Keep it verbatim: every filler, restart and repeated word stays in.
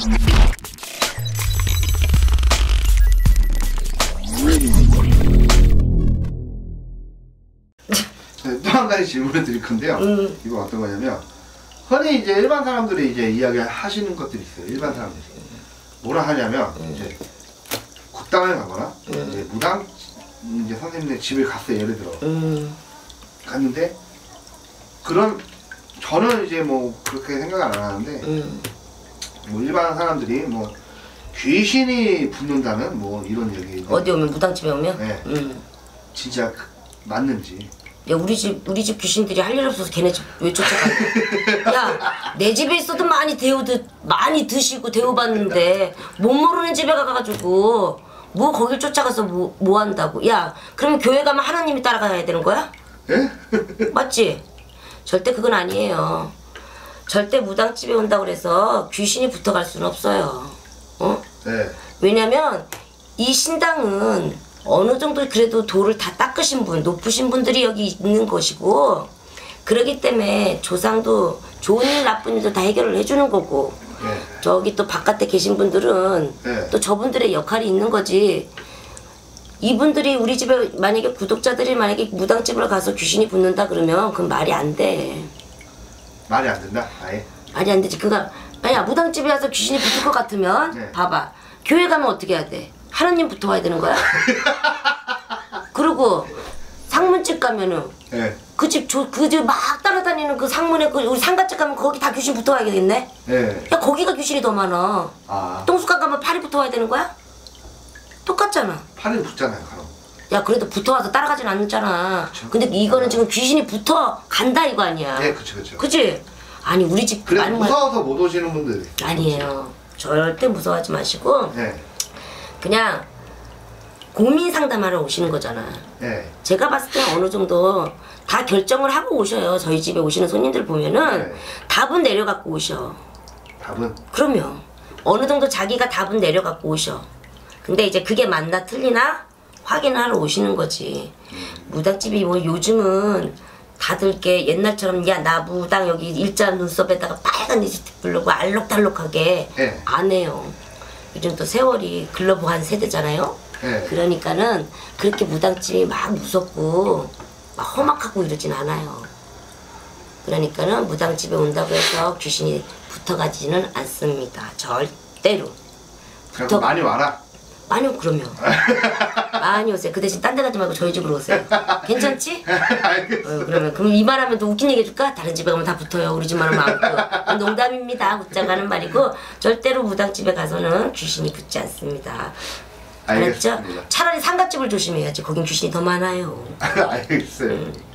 네, 또 한 가지 질문을 드릴 건데요. 음. 이거 어떤 거냐면, 흔히 이제 일반 사람들이 이제 이야기 하시는 것들이 있어요. 일반 사람들이. 뭐라 하냐면, 음. 이제 국당을 가거나, 음. 이제 무당 이제 선생님네 집에 갔어요. 예를 들어. 음. 갔는데, 그런, 저는 이제 뭐 그렇게 생각 안 하는데, 음. 뭐 일반 사람들이 뭐 귀신이 붙는다는 뭐 이런 얘기. 어디 오면, 무당집에 오면? 네. 음. 진짜 맞는지. 야, 우리 집, 우리 집 귀신들이 할 일 없어서 걔네 집 왜 쫓아가? 야, 내 집에 있어도 많이 데우듯, 많이 드시고 데워봤는데, 못 모르는 집에 가가지고, 뭐 거길 쫓아가서 뭐, 뭐 한다고. 야, 그러면 교회 가면 하나님이 따라가야 되는 거야? 예? 맞지? 절대 그건 아니에요. 절대 무당집에 온다고 그래서 귀신이 붙어갈 수는 없어요. 어? 네. 왜냐면, 이 신당은 어느 정도 그래도 도를 다 닦으신 분, 높으신 분들이 여기 있는 것이고, 그러기 때문에 조상도 좋은 일, 나쁜 일도 다 해결을 해주는 거고, 네. 저기 또 바깥에 계신 분들은 네. 또 저분들의 역할이 있는 거지. 이분들이 우리 집에 만약에 구독자들이 만약에 무당집을 가서 귀신이 붙는다 그러면 그건 말이 안 돼. 말이 안 된다? 아예? 말이 안 되지. 그니까 야, 무당집에 가서 귀신이 붙을 것 같으면 네. 봐봐. 교회 가면 어떻게 해야 돼? 하나님부터 와야 되는 거야? 그리고 상문집 가면은 네. 그 집 그 집 막 따라다니는 그 상문에 그 우리 상가집 가면 거기 다 귀신 붙어와야겠네? 네. 야, 거기가 귀신이 더 많아. 아. 똥수강 가면 팔이 붙어와야 되는 거야? 똑같잖아. 팔이 붙잖아요, 그럼. 야, 그래도 붙어와서 따라가진 않잖아. 그쵸? 근데 이거는 지금 귀신이 붙어 간다 이거 아니야. 네, 그쵸, 그쵸. 그치? 아니, 우리 집 그래 무서워서 못 오시는 분들이. 아니에요. 절대 무서워하지 마시고. 네. 그냥 고민 상담하러 오시는 거잖아. 네. 제가 봤을 때 어느 정도 다 결정을 하고 오셔요. 저희 집에 오시는 손님들 보면은 네. 답은 내려갖고 오셔. 답은? 그럼요. 어느 정도 자기가 답은 내려갖고 오셔. 근데 이제 그게 맞나 틀리나 확인하러 오시는 거지. 음. 무당집이 뭐 요즘은 다들 게 옛날처럼 야, 나 무당 여기 일자 눈썹에다가 빨간 립스틱 바르고 알록달록하게 네. 안 해요. 요즘 또 세월이 글로벌한 세대잖아요. 네. 그러니까는 그렇게 무당집이 막 무섭고 막 험악하고 이러진 않아요. 그러니까는 무당집에 온다고 해서 귀신이 붙어가지는 않습니다. 절대로. 붙어... 많이 와라. 많이 오, 그럼요. 많이 오세요. 그 대신 딴 데 가지 말고 저희 집으로 오세요. 괜찮지? 알겠어. 어, 그러면 그럼 이 말하면 또 웃긴 얘기 해줄까? 다른 집에 가면 다 붙어요. 우리 집만 하면 안 붙어. 농담입니다. 웃자고 하는 말이고 절대로 무당집에 가서는 귀신이 붙지 않습니다. 알겠죠? 차라리 상가집을 조심해야지. 거긴 귀신이 더 많아요. 알겠어요. 음.